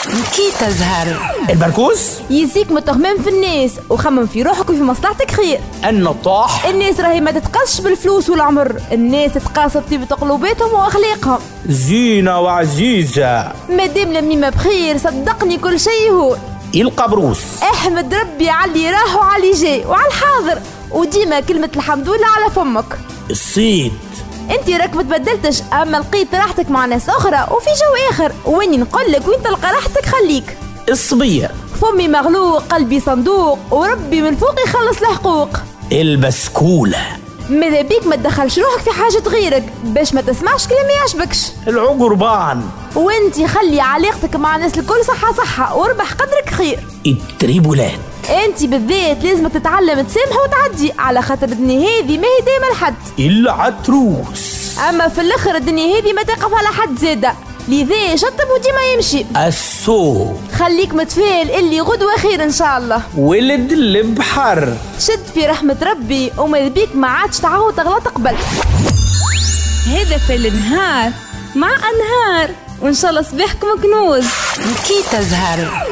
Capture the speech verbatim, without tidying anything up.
كي تزهر البركوز يزيك متخمم في الناس وخمم في روحك وفي مصلحتك خير. النطاح الناس راهي ما تتقاسش بالفلوس والعمر، الناس تتقاس بطيبة قلوباتهم واخلاقهم. زينة وعزيزة مادام لميمة بخير صدقني كل شيء هو القبروس. احمد ربي على اللي راه وعلى اللي جاي وعلى الحاضر، وديما كلمة الحمد لله على فمك. الصيد انت راك ما تبدلتش، اما لقيت راحتك مع ناس اخرى وفي جو اخر، واني نقولك وين تلقى راحتك خليك. الصبية فمي مغلوق قلبي صندوق، وربي من فوق يخلص الحقوق. البسكولة ماذا بيك ما تدخلش روحك في حاجة غيرك باش ما تسمعش كلام ما يعجبكش. العقربان وانت خلي علاقتك مع الناس الكل صحة صحة واربح قدرك خير. التريبولات انت بالذات لازم تتعلم تسامح وتعدي، على خاطر الدنيا هذه ما هي دايما لحد. العتروس اما في الاخر الدنيا هذه ما تقف على حد زاده، لذا شطب وديما يمشي. السوق خليك متفائل اللي غدوة خير ان شاء الله. ولد البحر شد في رحمة ربي وما بيك ما عادش تعاود تغلط قبل. هذا في النهار مع أنهار، وإن شاء الله صباحكم كنوز. كي تزهر